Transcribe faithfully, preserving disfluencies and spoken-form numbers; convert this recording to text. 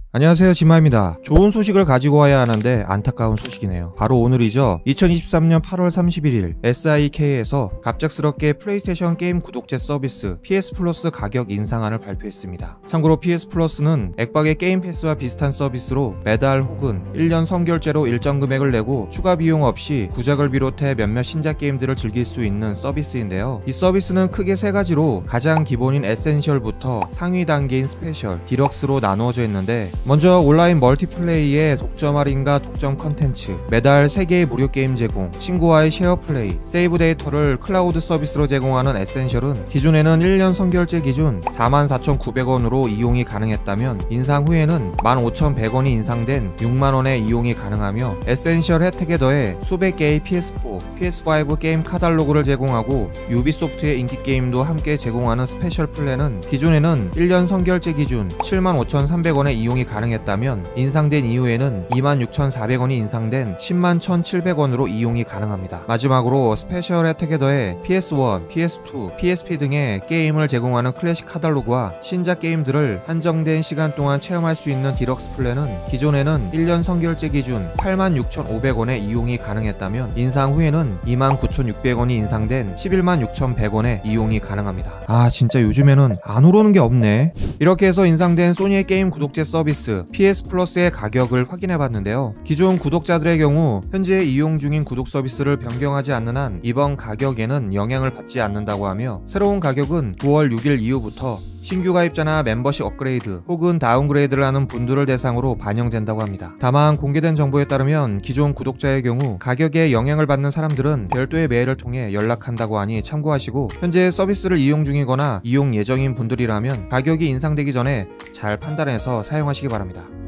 안녕하세요, 진마입니다. 좋은 소식을 가지고 와야 하는데 안타까운 소식이네요. 바로 오늘이죠. 이천이십삼년 팔월 삼십일일 에스아이케이에서 갑작스럽게 플레이스테이션 게임 구독제 서비스 피에스 플러스 가격 인상안을 발표했습니다. 참고로 피에스 플러스는 액박의 게임 패스와 비슷한 서비스로 매달 혹은 일 년 선결제로 일정 금액을 내고 추가 비용 없이 구작을 비롯해 몇몇 신작 게임들을 즐길 수 있는 서비스인데요. 이 서비스는 크게 세 가지로 가장 기본인 에센셜부터 상위 단계인 스페셜, 디럭스로 나누어져 있는데, 먼저 온라인 멀티플레이의 독점 할인과 독점 컨텐츠, 매달 세 개의 무료 게임 제공, 친구와의 쉐어 플레이, 세이브 데이터를 클라우드 서비스로 제공하는 에센셜은 기존에는 일 년 선결제 기준 사만 사천구백 원으로 이용이 가능했다면 인상 후에는 만 오천백 원이 인상된 육만 원에 이용이 가능하며, 에센셜 혜택에 더해 수백 개의 피에스포, 피에스파이브 게임 카탈로그를 제공하고 유비소프트의 인기 게임도 함께 제공하는 스페셜 플랜은 기존에는 일 년 선결제 기준 칠만 오천삼백 원에 이용이 가능했다면 인상된 이후에는 이만 육천사백 원이 인상된 십만 천칠백 원으로 이용이 가능합니다. 마지막으로 스페셜 혜택에 더해 피에스원, 피에스투, 피에스피 등의 게임을 제공하는 클래식 카탈로그와 신작 게임들을 한정된 시간 동안 체험할 수 있는 디럭스 플랜은 기존에는 일 년 선결제 기준 팔만 육천오백 원에 이용이 가능했다면 인상 후에는 이만 구천육백 원이 인상된 십일만 육천백 원에 이용이 가능합니다. 아, 진짜 요즘에는 안 오르는 게 없네. 이렇게 해서 인상된 소니의 게임 구독제 서비스 피에스 플러스의 가격을 확인해봤는데요. 기존 구독자들의 경우 현재 이용 중인 구독 서비스를 변경하지 않는 한 이번 가격에는 영향을 받지 않는다고 하며, 새로운 가격은 구월 육일 이후부터 신규 가입자나 멤버십 업그레이드 혹은 다운그레이드를 하는 분들을 대상으로 반영된다고 합니다. 다만 공개된 정보에 따르면 기존 구독자의 경우 가격에 영향을 받는 사람들은 별도의 메일을 통해 연락한다고 하니 참고하시고, 현재 서비스를 이용 중이거나 이용 예정인 분들이라면 가격이 인상되기 전에 잘 판단해서 사용하시기 바랍니다.